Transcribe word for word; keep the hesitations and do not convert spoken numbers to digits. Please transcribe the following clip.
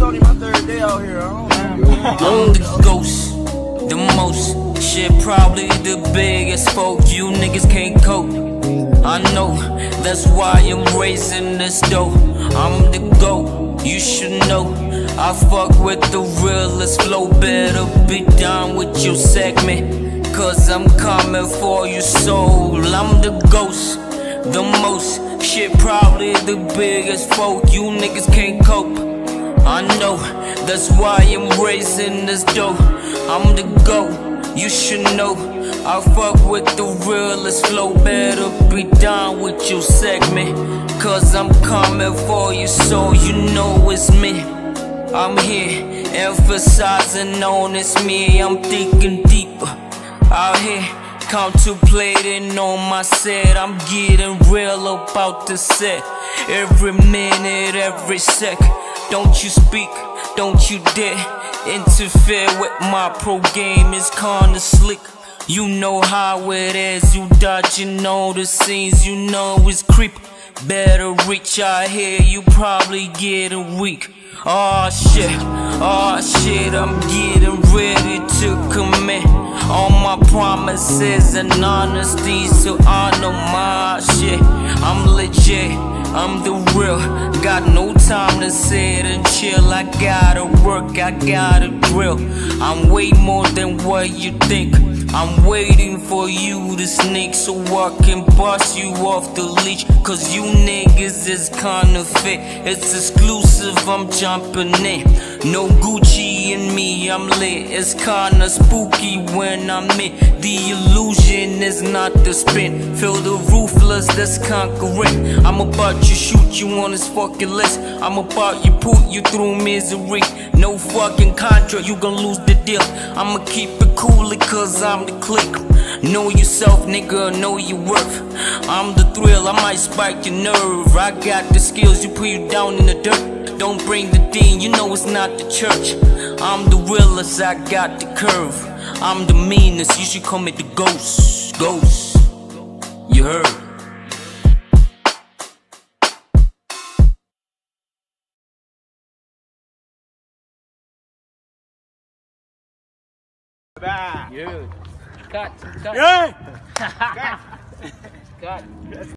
It's only my third day out here. I don't know. I'm the ghost, the most. Shit, probably the biggest folk. You niggas can't cope. I know, that's why I'm raising this dough. I'm the GOAT, you should know. I fuck with the realest flow. Better be down with your segment, cause I'm coming for your soul. I'm the ghost, the most. Shit, probably the biggest folk. You niggas can't cope. I know, that's why I'm raising this dough. I'm the GOAT, you should know. I fuck with the realest flow. Better be down with your segment, cause I'm coming for you, so you know it's me. I'm here, emphasizing on it's me. I'm thinking deeper, out here, contemplating on my set. I'm getting real about the set. Every minute, every sec. Don't you speak, don't you dare interfere with my pro game. It's kinda slick. You know how it is, you dodging all the scenes, you know it's creep. Better reach out here, you probably getting weak. Aw shit, aw shit, I'm getting ready to commit all my promises and honesty, so I know my shit. I'm legit, I'm the real, got no time to sit and chill. I gotta work, I gotta drill. I'm way more than what you think. I'm waiting for you to sneak so I can bust you off the leash, cause you niggas is kinda fit. It's exclusive, I'm jumping in. No Gucci in me, I'm lit. It's kinda spooky when I'm in. The illusion is not the spin. Feel the ruthless that's conquering. I'm about to shoot you on this fucking list. I'm about to put you through misery. No fucking contract, you gon' lose the deal. I'ma keep it cool cause I'm the click. Know yourself, nigga, know your worth. I'm the thrill, I might spike your nerve. I got the skills, you put you down in the dirt. Don't bring the thing, you know it's not the church. I'm the realest, I got the curve. I'm the meanest, you should call me the ghost. Ghost, you heard. Yeah. Cut, cut. Yeah. Cut.